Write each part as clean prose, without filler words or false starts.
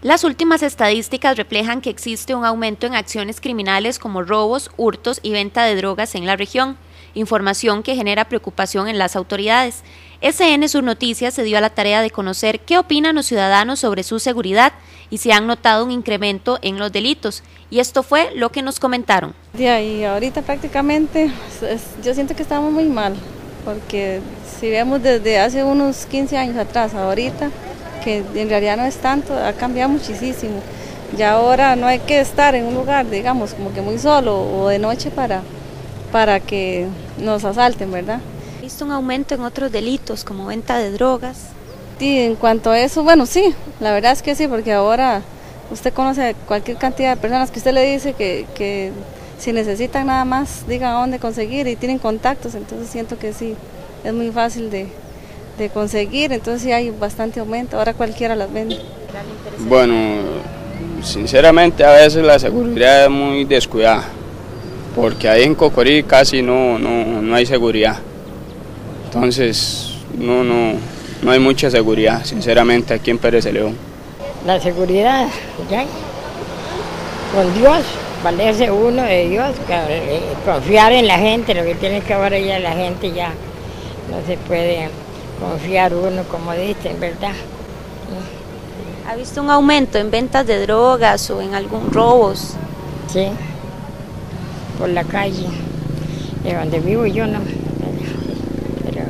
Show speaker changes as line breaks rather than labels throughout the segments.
Las últimas estadísticas reflejan que existe un aumento en acciones criminales como robos, hurtos y venta de drogas en la región, información que genera preocupación en las autoridades. SN Sur Noticias se dio a la tarea de conocer qué opinan los ciudadanos sobre su seguridad y si han notado un incremento en los delitos, y esto fue lo que nos comentaron.
Y ahorita prácticamente yo siento que estamos muy mal, porque si vemos desde hace unos 15 años atrás, ahorita, que en realidad no es tanto, ha cambiado muchísimo. Ya ahora no hay que estar en un lugar, digamos, como que muy solo o de noche para que nos asalten, ¿verdad?
¿Ha visto un aumento en otros delitos como venta de drogas?
Sí, en cuanto a eso, bueno, sí, la verdad es que sí, porque ahora usted conoce cualquier cantidad de personas que usted le dice que si necesitan nada más, digan a dónde conseguir y tienen contactos, entonces siento que sí, es muy fácil de conseguir, entonces sí hay bastante aumento, ahora cualquiera las vende.
Bueno, sinceramente a veces la seguridad es muy descuidada, porque ahí en Cocorí casi no hay seguridad, entonces no hay mucha seguridad, sinceramente, aquí en Pérez Celedón.
La seguridad, ¿ya? Con Dios, valerse uno de Dios, confiar en la gente, lo que tiene que ahora ya la gente ya no se puede confiar uno, como dicen, ¿verdad?
¿Ha visto un aumento en ventas de drogas o en algún robos?
Sí, por la calle, de donde vivo yo no, pero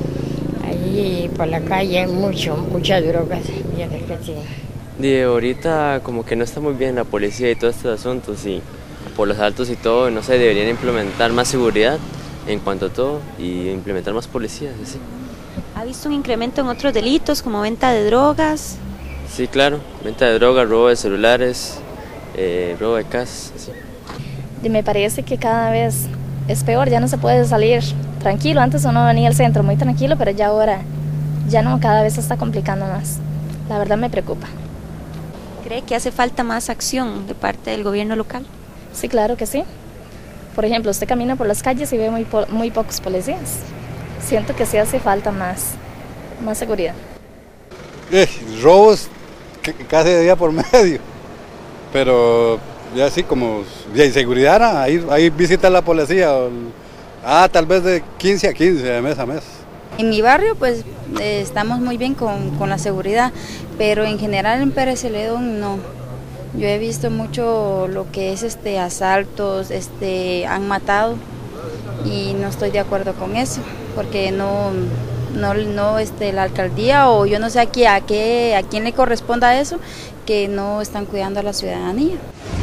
ahí por la calle hay muchas drogas, fíjate que sí.
De ahorita como que no está muy bien la policía y todos estos asuntos, y por los asaltos y todo, no sé, deberían implementar más seguridad en cuanto a todo y implementar más policías, así.
¿Ha visto un incremento en otros delitos como venta de drogas?
Sí, claro, venta de drogas, robo de celulares, robo de casas, así.
Y me parece que cada vez es peor, ya no se puede salir tranquilo. Antes uno venía al centro muy tranquilo, pero ya ahora ya no, cada vez se está complicando más. La verdad me preocupa.
¿Cree que hace falta más acción de parte del gobierno local?
Sí, claro que sí. Por ejemplo, usted camina por las calles y ve muy pocos policías. Siento que sí hace falta más seguridad.
Robos casi de día por medio, pero ya así como de inseguridad, ahí visita la policía, tal vez de 15 a 15, de mes a mes.
En mi barrio pues estamos muy bien con la seguridad, pero en general en Pérez Celedón no. Yo he visto mucho lo que es asaltos, han matado y no estoy de acuerdo con eso, porque no la alcaldía o yo no sé a quién le corresponda eso, que no están cuidando a la ciudadanía.